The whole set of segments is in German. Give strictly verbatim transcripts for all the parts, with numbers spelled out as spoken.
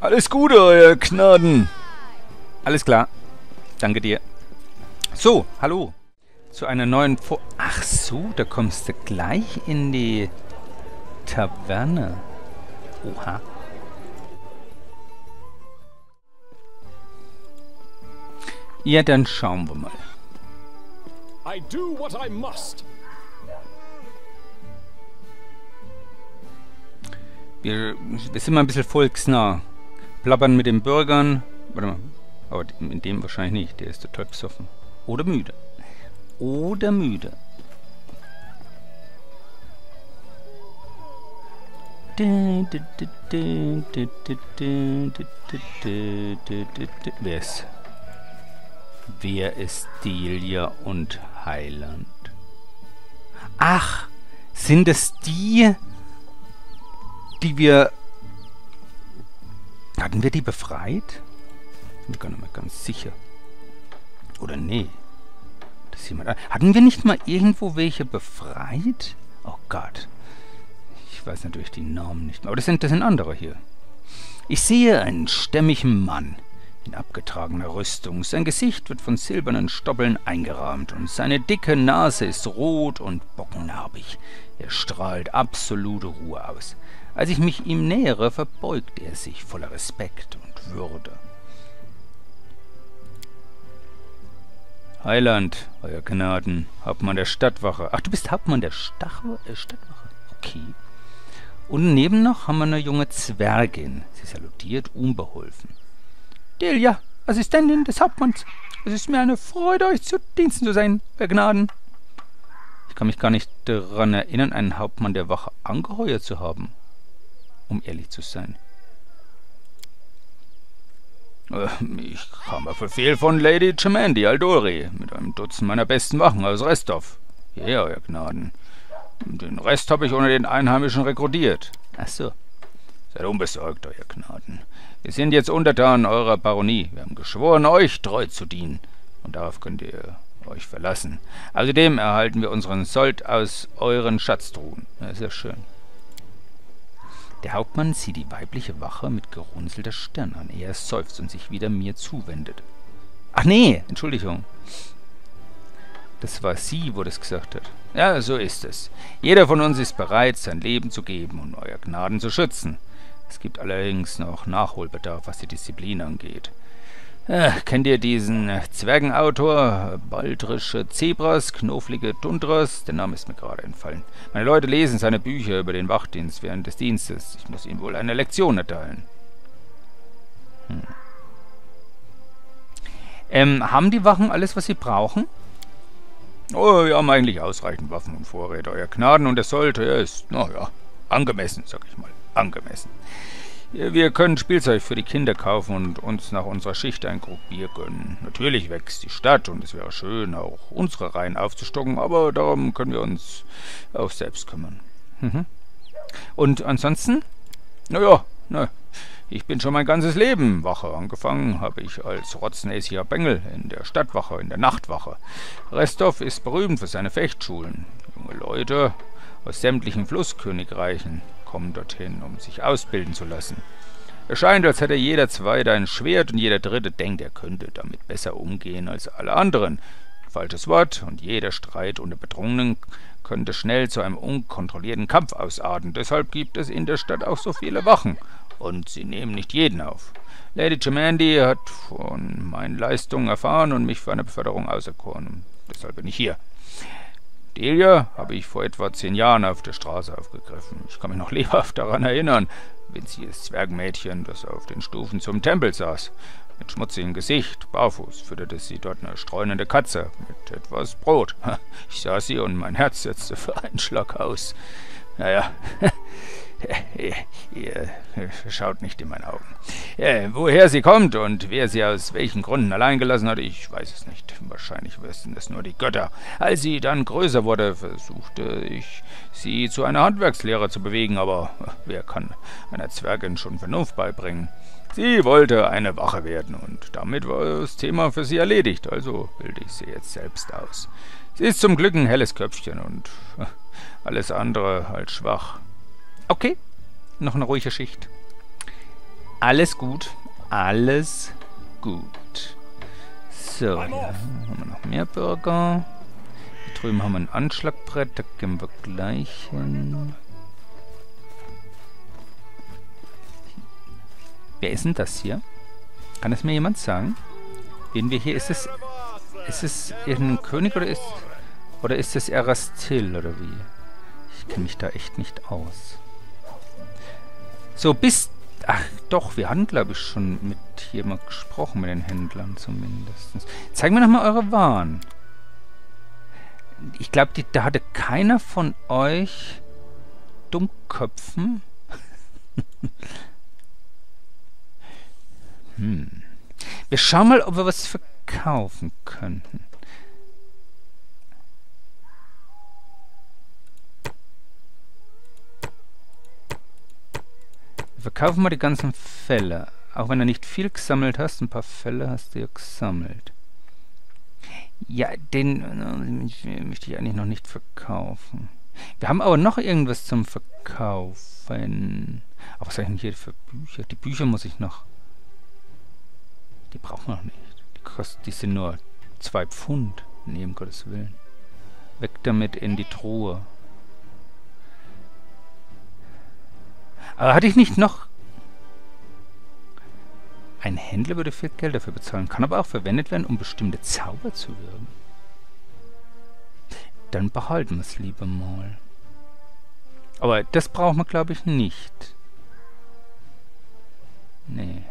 Alles Gute, euer Gnaden. Alles klar. Danke dir. So, hallo. Zu einer neuen Vor... Ach so, da kommst du gleich in die Taverne. Oha. Ja, dann schauen wir mal. I do what I must. Wir, wir sind mal ein bisschen volksnah. Plappern mit den Bürgern. Warte mal. Aber in dem wahrscheinlich nicht. Der ist total besoffen. Oder müde. Oder müde. Wer ist? Wer ist Delia und Heiland? Ach, sind es die, die wir... Hatten wir die befreit? Bin mir gar nicht mehr ganz sicher. Oder nee. Das ist jemand... Hatten wir nicht mal irgendwo welche befreit? Oh Gott. Ich weiß natürlich die Namen nicht mehr. Aber das sind, das sind andere hier. Ich sehe einen stämmigen Mann in abgetragener Rüstung. Sein Gesicht wird von silbernen Stoppeln eingerahmt und seine dicke Nase ist rot und bockennarbig. Er strahlt absolute Ruhe aus. Als ich mich ihm nähere, verbeugt er sich voller Respekt und Würde. Heiland, euer Gnaden, Hauptmann der Stadtwache. Ach, du bist Hauptmann der Stach äh, Stadtwache? Okay. Und neben noch haben wir eine junge Zwergin. Sie salutiert unbeholfen. Delia, Assistentin des Hauptmanns. Es ist mir eine Freude, euch zu Diensten zu sein, euer Gnaden. Ich kann mich gar nicht daran erinnern, einen Hauptmann der Wache angeheuert zu haben. Um ehrlich zu sein. Ich kam auf Befehl von Lady Chamandi Aldori mit einem Dutzend meiner besten Wachen aus Restov. Ja, euer Gnaden. Den Rest habe ich unter den Einheimischen rekrutiert. Ach so. Seid unbesorgt, euer Gnaden. Wir sind jetzt Untertanen eurer Baronie. Wir haben geschworen, euch treu zu dienen. Und darauf könnt ihr euch verlassen. Außerdem erhalten wir unseren Sold aus euren Schatztruhen. Ja, sehr schön. Der Hauptmann sieht die weibliche Wache mit gerunzelter Stirn an. Er seufzt und sich wieder mir zuwendet. Ach nee, Entschuldigung. Das war sie, wo das gesagt hat. Ja, so ist es. Jeder von uns ist bereit, sein Leben zu geben und euer Gnaden zu schützen. Es gibt allerdings noch Nachholbedarf, was die Disziplin angeht. Äh, kennt ihr diesen Zwergenautor? Baldrische Zebras, knufflige Tundras? Der Name ist mir gerade entfallen. Meine Leute lesen seine Bücher über den Wachdienst während des Dienstes. Ich muss ihm wohl eine Lektion erteilen. Hm. Ähm, haben die Wachen alles, was sie brauchen? Oh, wir haben eigentlich ausreichend Waffen und Vorräte, euer Gnaden, und der Sold, er ist, naja, angemessen, sag ich mal, angemessen. Wir können Spielzeug für die Kinder kaufen und uns nach unserer Schicht ein Krug Bier gönnen. Natürlich wächst die Stadt und es wäre schön, auch unsere Reihen aufzustocken, aber darum können wir uns auch selbst kümmern. Mhm. Und ansonsten? Naja, na, ich bin schon mein ganzes Leben Wache. Angefangen habe ich als rotznäsiger Bengel in der Stadtwache, in der Nachtwache. Restov ist berühmt für seine Fechtschulen. Junge Leute aus sämtlichen Flusskönigreichen kommen dorthin, um sich ausbilden zu lassen. Es scheint, als hätte jeder Zweite ein Schwert und jeder Dritte denkt, er könnte damit besser umgehen als alle anderen. Falsches Wort, und jeder Streit unter Bedrungenen könnte schnell zu einem unkontrollierten Kampf ausarten. Deshalb gibt es in der Stadt auch so viele Wachen. Und sie nehmen nicht jeden auf. Lady Chamandi hat von meinen Leistungen erfahren und mich für eine Beförderung auserkoren. Deshalb bin ich hier. Delia habe ich vor etwa zehn Jahren auf der Straße aufgegriffen. Ich kann mich noch lebhaft daran erinnern. Winziges Zwergmädchen, das auf den Stufen zum Tempel saß. Mit schmutzigem Gesicht, barfuß, fütterte sie dort eine streunende Katze mit etwas Brot. Ich sah sie und mein Herz setzte für einen Schlag aus. Naja, ihr schaut nicht in meine Augen. Äh, woher sie kommt und wer sie aus welchen Gründen allein gelassen hat, ich weiß es nicht. Wahrscheinlich wüssten es nur die Götter. Als sie dann größer wurde, versuchte ich, sie zu einer Handwerkslehre zu bewegen, aber wer kann einer Zwergin schon Vernunft beibringen? Sie wollte eine Wache werden und damit war das Thema für sie erledigt, also bilde ich sie jetzt selbst aus. Sie ist zum Glück ein helles Köpfchen und alles andere als schwach. Okay, noch eine ruhige Schicht. Alles gut. Alles gut. So, hier haben wir noch mehr Bürger. Hier drüben haben wir ein Anschlagbrett, da gehen wir gleich hin. Wer ist denn das hier? Kann es mir jemand sagen? Wen wir hier... Ist es... Ist es irgendein König oder ist... Oder ist es Erastil oder wie? Ich kenne mich da echt nicht aus. So, bis... Ach, doch, wir hatten, glaube ich, schon mit hier mal gesprochen, mit den Händlern zumindest. Zeigen wir nochmal eure Waren. Ich glaube, da hatte keiner von euch Dummköpfen. hm. Wir schauen mal, ob wir was verkaufen könnten. Wir verkaufen mal die ganzen Felle. Auch wenn du nicht viel gesammelt hast, ein paar Felle hast du ja gesammelt. Ja, den äh, möchte ich eigentlich noch nicht verkaufen. Wir haben aber noch irgendwas zum Verkaufen. Aber was habe ich denn hier für Bücher? Die Bücher muss ich noch... Die brauchen wir noch nicht. Die kosten, die sind nur zwei Pfund. Nee, um Gottes Willen. Weg damit in die Truhe. Aber hatte ich nicht noch... Ein Händler würde viel Geld dafür bezahlen, kann aber auch verwendet werden, um bestimmte Zauber zu wirken. Dann behalten wir es lieber mal. Aber das brauchen wir, glaube ich, nicht. Nee.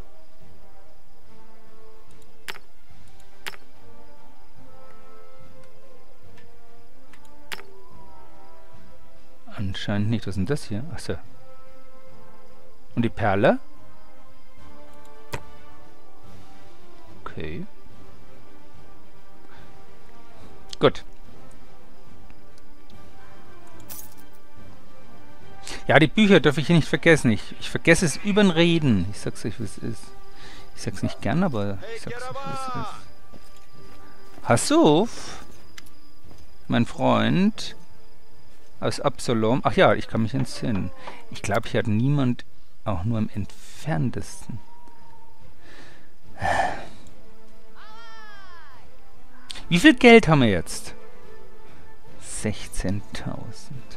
Anscheinend nicht. Was ist denn das hier? Achso. Und die Perle? Okay. Gut. Ja, die Bücher darf ich hier nicht vergessen. Ich, ich vergesse es übern Reden. Ich sag's euch, wie es ist. Ich sag's nicht gern, aber ich sag's euch, wie es ist. Hassuf, mein Freund aus Absalom. Ach ja, ich kann mich entsinnen. Ich glaube, hier hat niemand auch nur im entferntesten. Wie viel Geld haben wir jetzt? sechzehntausend.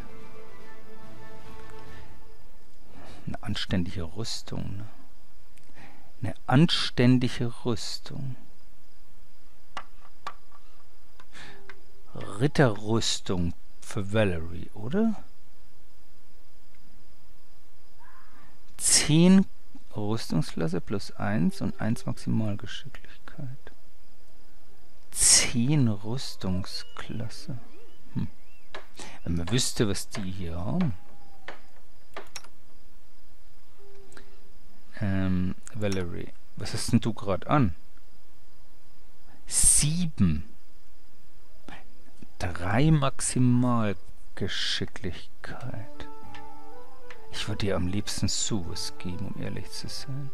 Eine anständige Rüstung. Ne? Eine anständige Rüstung. Ritterrüstung für Valerie, oder? zehn Rüstungsklasse plus eins und eins Maximalgeschicklichkeit. zehn Rüstungsklasse. Hm. Wenn man wüsste, was die hier haben. Ähm, Valerie, was hast denn du gerade an? sieben. drei Maximalgeschicklichkeit. Ich würde dir am liebsten Suez geben, um ehrlich zu sein.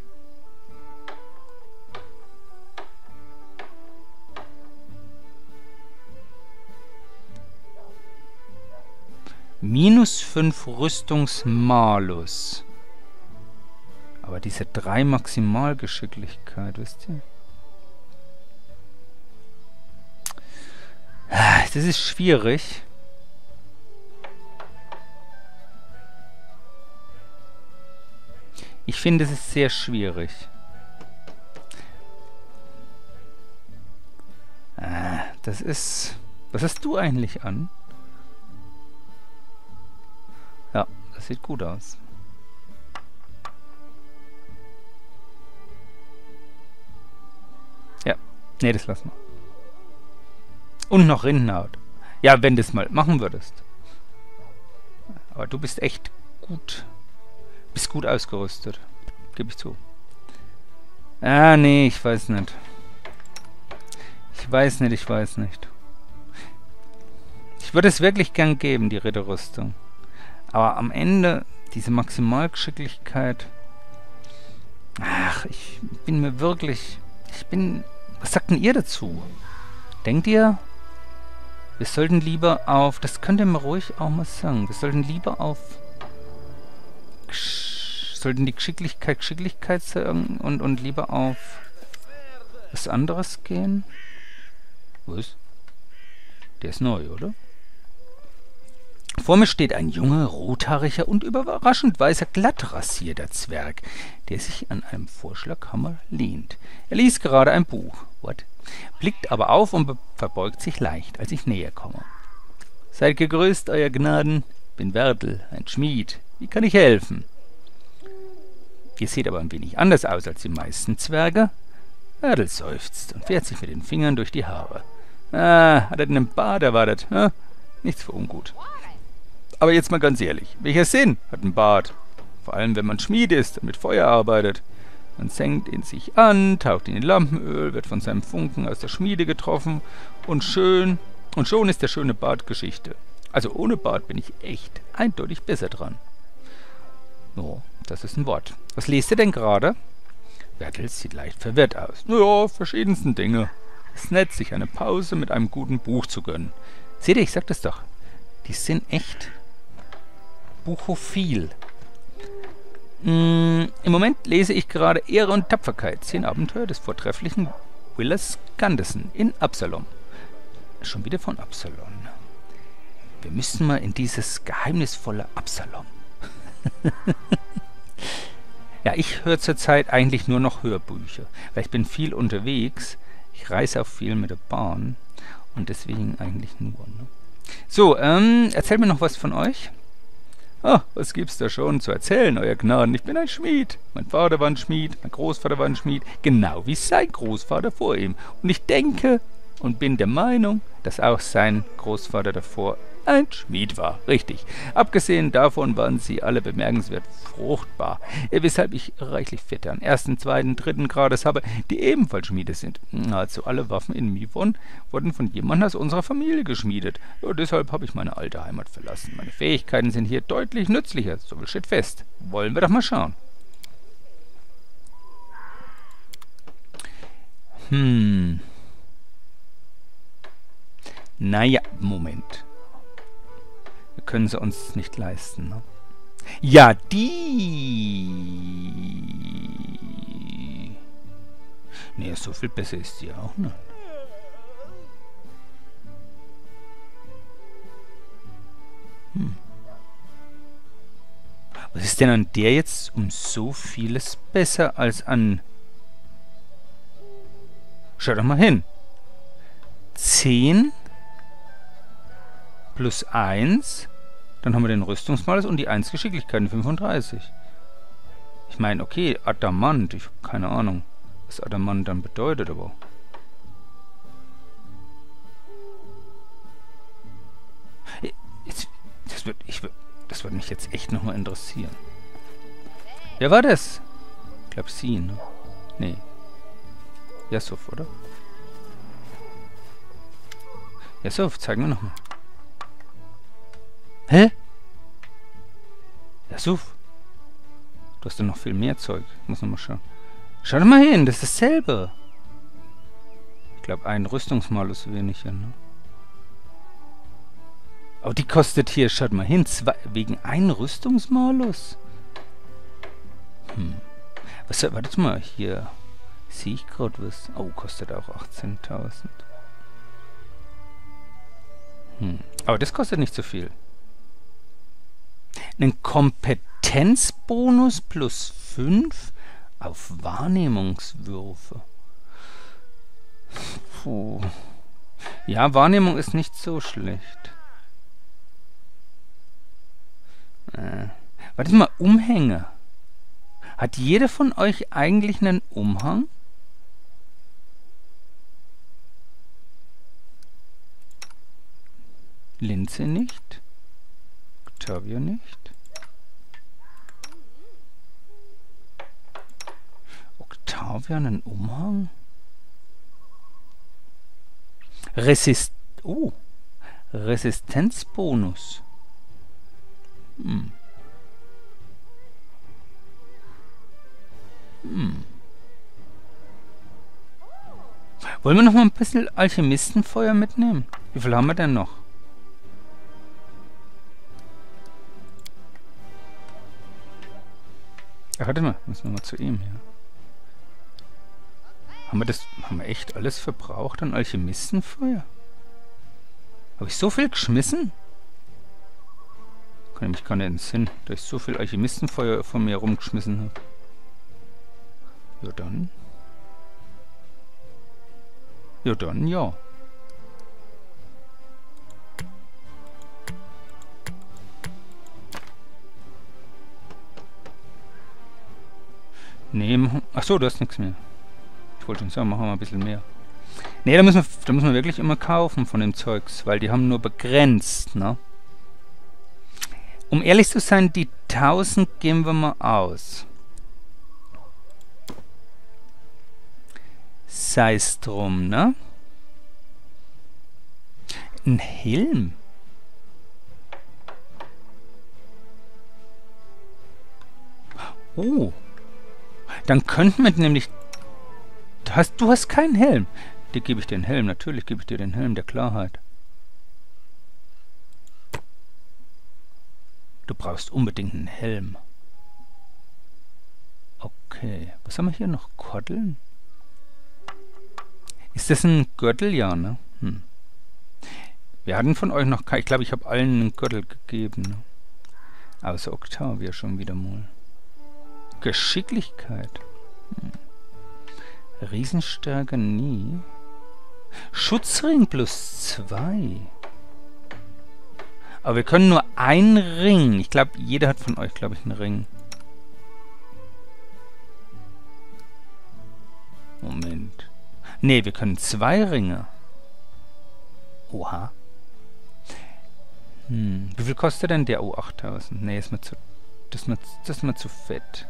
Minus fünf Rüstungsmalus. Aber diese drei Maximalgeschicklichkeit, wisst ihr? Das ist schwierig. Ich finde, es ist sehr schwierig. Ah, das ist... Was hast du eigentlich an? Ja, das sieht gut aus. Ja, nee, das lassen wir. Und noch Rindenhaut. Ja, wenn du es mal machen würdest. Aber du bist echt gut. Bist gut ausgerüstet. Gebe ich zu. Ah, nee, ich weiß nicht. Ich weiß nicht, ich weiß nicht. Ich würde es wirklich gern geben, die Ritterrüstung. Aber am Ende, diese Maximalgeschicklichkeit... Ach, ich bin mir wirklich... Ich bin... Was sagt denn ihr dazu? Denkt ihr, wir sollten lieber auf... Das könnt ihr mir ruhig auch mal sagen. Wir sollten lieber auf... sollten die Geschicklichkeit Geschicklichkeit sagen und, und lieber auf was anderes gehen? Was? Der ist neu, oder? Vor mir steht ein junger, rothaariger und überraschend weißer, glatt rasierter Zwerg, der sich an einem Vorschlaghammer lehnt. Er liest gerade ein Buch, What? Blickt aber auf und verbeugt sich leicht, als ich näher komme. »Seid gegrüßt, Euer Gnaden. Bin Wertel, ein Schmied. Wie kann ich helfen?« Ihr seht aber ein wenig anders aus als die meisten Zwerge. Wertel seufzt und fährt sich mit den Fingern durch die Haare. »Ah, hat er denn einen Bart erwartet? Hm? Nichts für ungut. Aber jetzt mal ganz ehrlich, welcher Sinn hat ein Bart? Vor allem, wenn man Schmied ist und mit Feuer arbeitet. Man senkt ihn sich an, taucht ihn in Lampenöl, wird von seinem Funken aus der Schmiede getroffen und schön, und schon ist der schöne Bart Geschichte. Also ohne Bart bin ich echt eindeutig besser dran. Oh, das ist ein Wort. Was lest ihr denn gerade? Wertel sieht leicht verwirrt aus. Naja, verschiedensten Dinge. Es ist nett, sich eine Pause mit einem guten Buch zu gönnen. Seht ihr, ich sag das doch. Die sind echt buchophil. Mm, Im Moment lese ich gerade Ehre und Tapferkeit, zehn Abenteuer des vortrefflichen Willers Gandison in Absalom. Schon wieder von Absalom. Wir müssen mal in dieses geheimnisvolle Absalom. Ja, ich höre zurzeit eigentlich nur noch Hörbücher, weil ich bin viel unterwegs. Ich reise auch viel mit der Bahn und deswegen eigentlich nur. Ne? So, ähm, erzählt mir noch was von euch. Ah, was gibt's da schon zu erzählen, Euer Gnaden? Ich bin ein Schmied. Mein Vater war ein Schmied, mein Großvater war ein Schmied, genau wie sein Großvater vor ihm. Und ich denke und bin der Meinung, dass auch sein Großvater davor ein Schmied war. Richtig. Abgesehen davon waren sie alle bemerkenswert fruchtbar, weshalb ich reichlich Fette an ersten, zweiten, dritten Grades habe, die ebenfalls Schmiede sind. Nahezu alle Waffen in Mivon wurden von jemandem aus unserer Familie geschmiedet. Ja, deshalb habe ich meine alte Heimat verlassen. Meine Fähigkeiten sind hier deutlich nützlicher, so viel steht fest. Wollen wir doch mal schauen. Hm. Naja, Moment. Wir können sie uns nicht leisten, ne? Ja, die... Nee, so viel besser ist sie auch nicht. Hm. Was ist denn an der jetzt um so vieles besser als an... Schau doch mal hin. zehn plus eins, dann haben wir den Rüstungsmalus und die eins Geschicklichkeiten, fünfunddreißig. Ich meine, okay, Adamant, ich habe keine Ahnung, was Adamant dann bedeutet, aber... Jetzt, das, wird, ich, das wird mich jetzt echt nochmal interessieren. Wer war das? Ich glaube sie, ne? Nee. Yasuf, oder? Yasuf, zeig mir nochmal. Hä? Yasuf? Du hast doch noch viel mehr Zeug. Ich muss nochmal schauen. Schau doch mal hin, das ist dasselbe. Ich glaube, ein Rüstungsmalus weniger, ne? Aber die kostet hier, schaut mal hin, zwei, wegen einem Rüstungsmalus. Hm. Was, wartet mal, hier sehe ich gerade was. Oh, kostet auch achtzehntausend. Hm. Aber das kostet nicht so viel. Einen Kompetenzbonus plus fünf auf Wahrnehmungswürfe. Puh. Ja, Wahrnehmung ist nicht so schlecht. Äh. Warte mal, Umhänge. Hat jeder von euch eigentlich einen Umhang? Linze nicht. Octavia nicht. Octavia einen Umhang? Resist... Oh. Resistenzbonus. Hm. Hm. Wollen wir noch mal ein bisschen Alchemistenfeuer mitnehmen? Wie viel haben wir denn noch? Ja, warte mal, müssen wir mal zu ihm hier. Haben wir das, haben wir echt alles verbraucht an Alchemistenfeuer? Habe ich so viel geschmissen? Kann ich mich gar nicht entsinnen, dass ich so viel Alchemistenfeuer von mir rumgeschmissen habe. Ja dann. Ja dann, ja. Nee, achso, du hast nichts mehr. Ich wollte schon sagen, machen wir mal ein bisschen mehr. Nee, da müssen wir, da müssen wir wirklich immer kaufen von dem Zeugs, weil die haben nur begrenzt, ne? Um ehrlich zu sein, die tausend geben wir mal aus. Sei es drum, ne? Ein Helm? Oh. Dann könnten wir nämlich... Du hast, du hast keinen Helm. Dir gebe ich den Helm. Natürlich gebe ich dir den Helm der Klarheit. Du brauchst unbedingt einen Helm. Okay. Was haben wir hier noch? Kotteln? Ist das ein Gürtel? Ja, ne? Hm. Wir hatten von euch noch kein... Ich glaube, ich habe allen einen Gürtel gegeben. Ne? Außer Octavia schon wieder mal. Geschicklichkeit. Hm. Riesenstärke nie. Schutzring plus zwei. Aber wir können nur einen Ring. Ich glaube, jeder hat von euch, glaube ich, einen Ring. Moment. Nee, wir können zwei Ringe. Oha. Hm. Wie viel kostet denn der? Oh, achttausend. Nee, ist mir zu, das ist mir, das ist mir zu fett.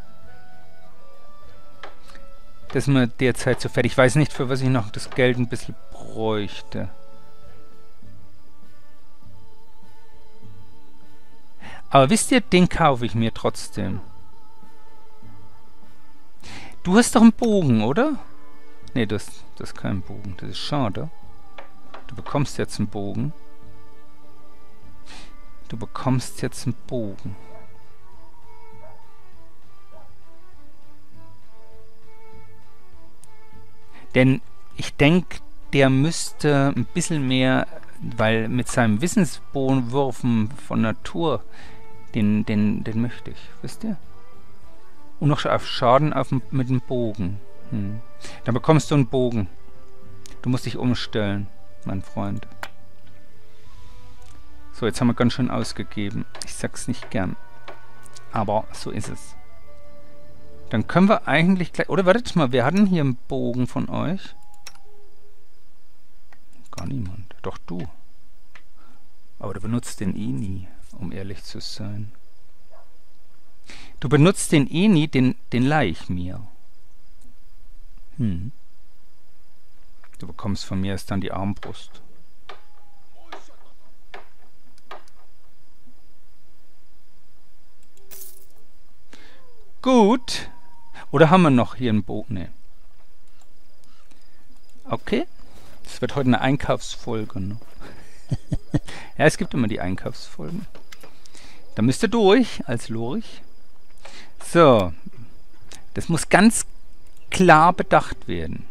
Das ist mir derzeit zu fett. Ich weiß nicht, für was ich noch das Geld ein bisschen bräuchte. Aber wisst ihr, den kaufe ich mir trotzdem. Du hast doch einen Bogen, oder? Nee, das, das ist kein Bogen. Das ist schade. Du bekommst jetzt einen Bogen. Du bekommst jetzt einen Bogen. Denn ich denke, der müsste ein bisschen mehr, weil mit seinem Wissenswürfen von Natur, den, den, den möchte ich, wisst ihr? Und noch auf Schaden auf, mit dem Bogen. Hm. Dann bekommst du einen Bogen. Du musst dich umstellen, mein Freund. So, jetzt haben wir ganz schön ausgegeben. Ich sag's nicht gern. Aber so ist es. Dann können wir eigentlich gleich... Oder wartet mal, wir hatten hier einen Bogen von euch. Gar niemand. Doch du. Aber du benutzt den eh nie, um ehrlich zu sein. Du benutzt den eh nie, den, den leih ich mir. Hm. Du bekommst von mir erst dann die Armbrust. Gut. Oder haben wir noch hier einen Bogen? Nee. Okay. Das wird heute eine Einkaufsfolge. Ne? Ja, es gibt immer die Einkaufsfolgen. Da müsst ihr durch, als Lorich. So. Das muss ganz klar bedacht werden.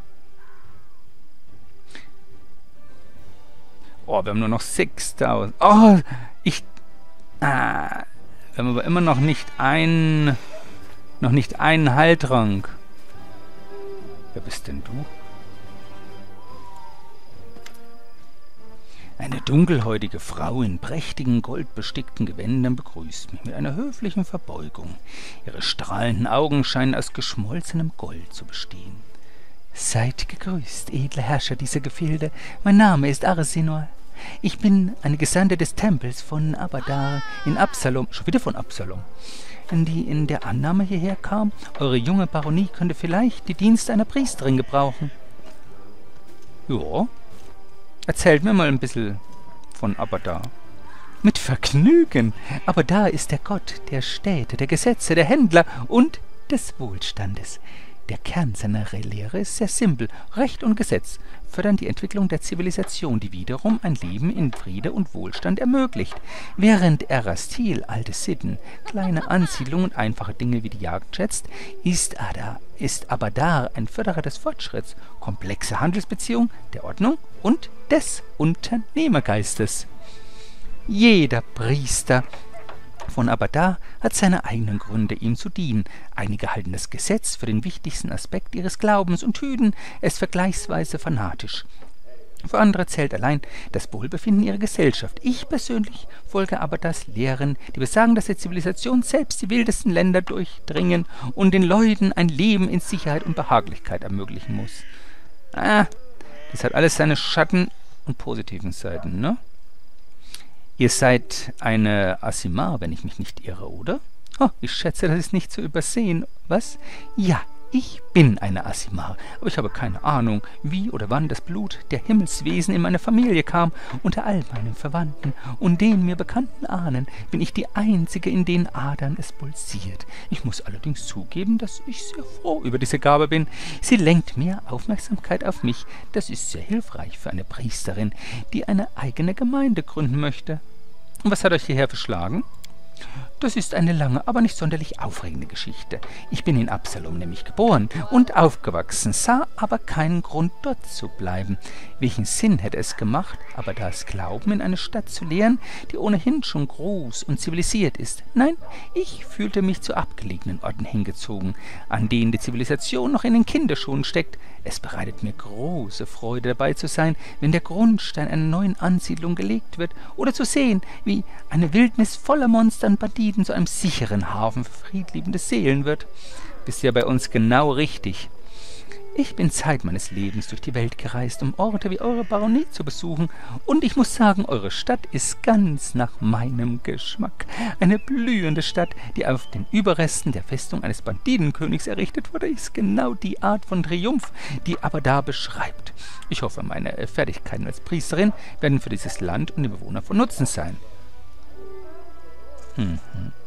Oh, wir haben nur noch sechstausend. Oh, ich... Ah, wir haben aber immer noch nicht ein... Noch nicht einen Heiltrank. Wer bist denn du? Eine dunkelhäutige Frau in prächtigen, goldbestickten Gewändern begrüßt mich mit einer höflichen Verbeugung. Ihre strahlenden Augen scheinen aus geschmolzenem Gold zu bestehen. Seid gegrüßt, edler Herrscher dieser Gefilde. Mein Name ist Arsenor. Ich bin eine Gesandte des Tempels von Abadar in Absalom. Schon wieder von Absalom. Die in der Annahme hierher kam, eure junge Baronie könnte vielleicht die Dienste einer Priesterin gebrauchen. Ja. Erzählt mir mal ein bisschen von Abadar. Mit Vergnügen. Abadar ist der Gott der Städte, der Gesetze, der Händler und des Wohlstandes. Der Kern seiner Lehre ist sehr simpel. Recht und Gesetz fördern die Entwicklung der Zivilisation, die wiederum ein Leben in Friede und Wohlstand ermöglicht. Während Erastil alte Sitten, kleine Ansiedlungen und einfache Dinge wie die Jagd schätzt, ist, Ada, ist Abadar ein Förderer des Fortschritts, komplexe Handelsbeziehungen, der Ordnung und des Unternehmergeistes. Jeder Priester von Abadar hat seine eigenen Gründe, ihm zu dienen. Einige halten das Gesetz für den wichtigsten Aspekt ihres Glaubens und hüten es vergleichsweise fanatisch. Für andere zählt allein das Wohlbefinden ihrer Gesellschaft. Ich persönlich folge Abadars Lehren, die besagen, dass die Zivilisation selbst die wildesten Länder durchdringen und den Leuten ein Leben in Sicherheit und Behaglichkeit ermöglichen muss. Ah, das hat alles seine Schatten und positiven Seiten, ne? Ihr seid eine Aasimar, wenn ich mich nicht irre, oder? Oh, ich schätze, das ist nicht zu übersehen. Was? Ja, ich bin eine Aasimar, aber ich habe keine Ahnung, wie oder wann das Blut der Himmelswesen in meine Familie kam. Unter all meinen Verwandten und den mir bekannten Ahnen bin ich die Einzige, in denen Adern es pulsiert. Ich muss allerdings zugeben, dass ich sehr froh über diese Gabe bin. Sie lenkt mehr Aufmerksamkeit auf mich. Das ist sehr hilfreich für eine Priesterin, die eine eigene Gemeinde gründen möchte. Und was hat euch hierher verschlagen? Das ist eine lange, aber nicht sonderlich aufregende Geschichte. Ich bin in Absalom nämlich geboren und aufgewachsen, sah aber keinen Grund, dort zu bleiben. Welchen Sinn hätte es gemacht, aber das Glauben in eine Stadt zu lehren, die ohnehin schon groß und zivilisiert ist? Nein, ich fühlte mich zu abgelegenen Orten hingezogen, an denen die Zivilisation noch in den Kinderschuhen steckt. Es bereitet mir große Freude, dabei zu sein, wenn der Grundstein einer neuen Ansiedlung gelegt wird, oder zu sehen, wie eine Wildnis voller Monster und Banditen zu einem sicheren Hafen für friedliebende Seelen wird. Bist ja bei uns genau richtig. Ich bin Zeit meines Lebens durch die Welt gereist, um Orte wie eure Baronie zu besuchen, und ich muss sagen, eure Stadt ist ganz nach meinem Geschmack. Eine blühende Stadt, die auf den Überresten der Festung eines Banditenkönigs errichtet wurde, ist genau die Art von Triumph, die Abadar beschreibt. Ich hoffe, meine Fertigkeiten als Priesterin werden für dieses Land und die Bewohner von Nutzen sein. Hm.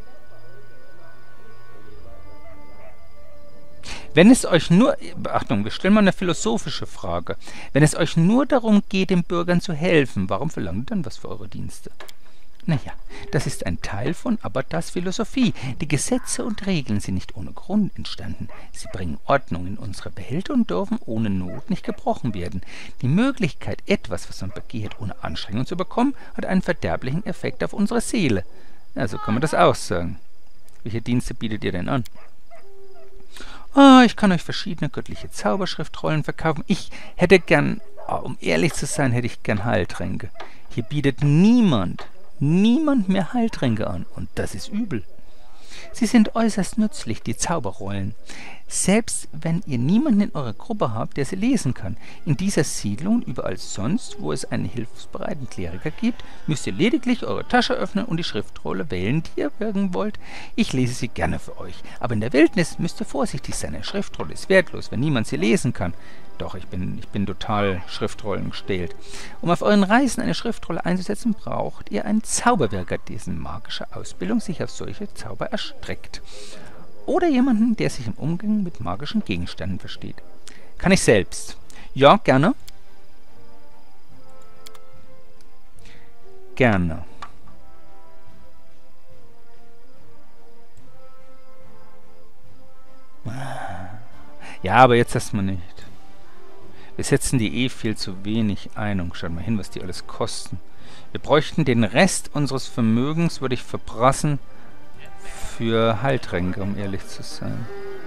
Wenn es euch nur, Achtung, wir stellen mal eine philosophische Frage. Wenn es euch nur darum geht, den Bürgern zu helfen, warum verlangt ihr dann was für eure Dienste? Naja, das ist ein Teil von Abadars Philosophie. Die Gesetze und Regeln sind nicht ohne Grund entstanden. Sie bringen Ordnung in unsere Behälter und dürfen ohne Not nicht gebrochen werden. Die Möglichkeit, etwas, was man begehrt, ohne Anstrengung zu bekommen, hat einen verderblichen Effekt auf unsere Seele. Ja, so kann man das auch sagen. Welche Dienste bietet ihr denn an? Ah, ich kann euch verschiedene göttliche Zauberschriftrollen verkaufen. Ich hätte gern, oh, um ehrlich zu sein, hätte ich gern Heiltränke. Hier bietet niemand, niemand mehr Heiltränke an. Und das ist übel. Sie sind äußerst nützlich, die Zauberrollen. Selbst wenn ihr niemanden in eurer Gruppe habt, der sie lesen kann. In dieser Siedlung und überall sonst, wo es einen hilfsbereiten Kleriker gibt, müsst ihr lediglich eure Tasche öffnen und die Schriftrolle wählen, die ihr wirken wollt. Ich lese sie gerne für euch, aber in der Wildnis müsst ihr vorsichtig sein. Eine Schriftrolle ist wertlos, wenn niemand sie lesen kann. Doch, ich bin, ich bin total Schriftrollen gestählt. Um auf euren Reisen eine Schriftrolle einzusetzen, braucht ihr einen Zauberwirker, dessen magische Ausbildung sich auf solche Zauber erstreckt. Oder jemanden, der sich im Umgang mit magischen Gegenständen versteht. Kann ich selbst? Ja, gerne. Gerne. Ja, aber jetzt erstmal nicht. Wir setzen die eh viel zu wenig ein und schaut mal hin, was die alles kosten. Wir bräuchten den Rest unseres Vermögens, würde ich verprassen, für Heiltränke, um ehrlich zu sein.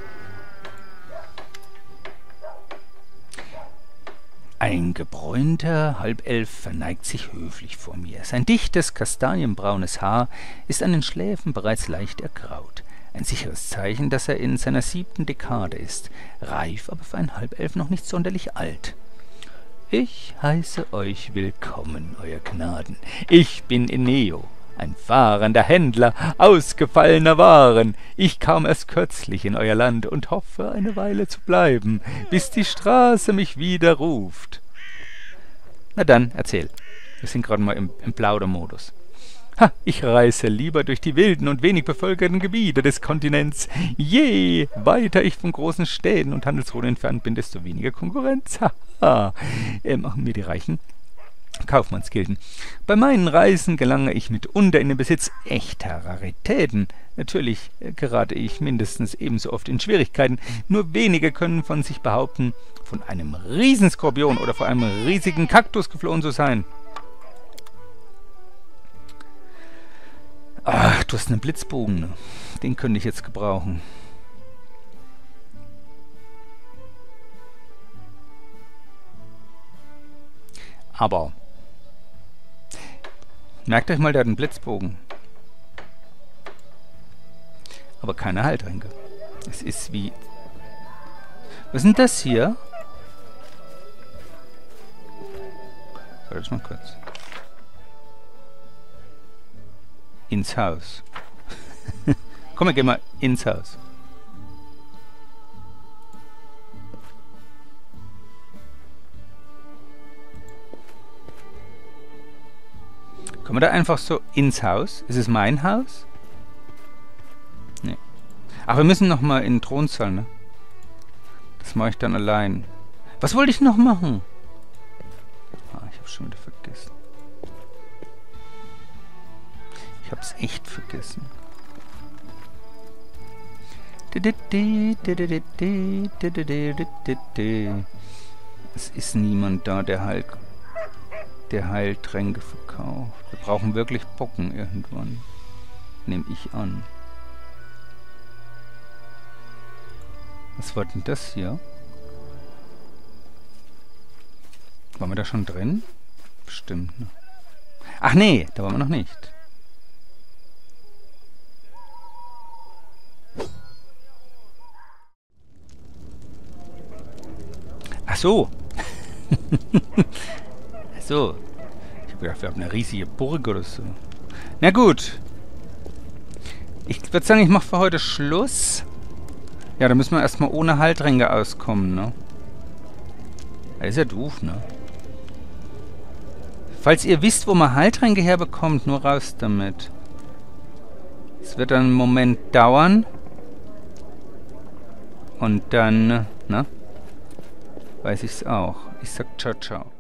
Ein gebräunter Halbelf verneigt sich höflich vor mir. Sein dichtes, kastanienbraunes Haar ist an den Schläfen bereits leicht ergraut. Ein sicheres Zeichen, dass er in seiner siebten Dekade ist, reif, aber für einen Halbelf noch nicht sonderlich alt. Ich heiße euch willkommen, euer Gnaden. Ich bin Eneo, ein fahrender Händler ausgefallener Waren. Ich kam erst kürzlich in euer Land und hoffe, eine Weile zu bleiben, bis die Straße mich wieder ruft. Na dann, erzähl. Wir sind gerade mal im, im Plaudermodus. Ha, ich reise lieber durch die wilden und wenig bevölkerten Gebiete des Kontinents. Je weiter ich von großen Städten und Handelsrouten entfernt bin, desto weniger Konkurrenz. Haha, äh, machen mir die Reichen Kaufmannsgilden. Bei meinen Reisen gelange ich mitunter in den Besitz echter Raritäten. Natürlich äh, gerate ich mindestens ebenso oft in Schwierigkeiten. Nur wenige können von sich behaupten, von einem Riesenskorpion oder vor einem riesigen Kaktus geflohen zu sein. Ach, du hast einen Blitzbogen, ne? Den könnte ich jetzt gebrauchen. Aber merkt euch mal, der hat einen Blitzbogen. Aber keine Heiltränke. Es ist wie... Was ist denn das hier? Warte mal kurz. Ins Haus. Komm, wir gehen mal ins Haus. Kommen wir da einfach so ins Haus? Ist es mein Haus? Nee. Ach, wir müssen noch mal in den Thronsaal, ne? Das mache ich dann allein. Was wollte ich noch machen? Ah, ich habe schon wieder vergessen. Ich hab's echt vergessen. Es ist niemand da, der Heil der Heiltränke verkauft. Wir brauchen wirklich Bocken irgendwann. Nehme ich an. Was war denn das hier? Waren wir da schon drin? Bestimmt, ne? Ach nee, da waren wir noch nicht. Ach so. Ach so. Ich habe gedacht, wir haben eine riesige Burg oder so. Na gut. Ich würde sagen, ich mache für heute Schluss. Ja, da müssen wir erstmal ohne Heiltränke auskommen, ne? Das ist ja doof, ne? Falls ihr wisst, wo man Heiltränke herbekommt, nur raus damit. Es wird dann einen Moment dauern. Und dann, ne? Weiß ich's auch. Ich sag ciao, ciao.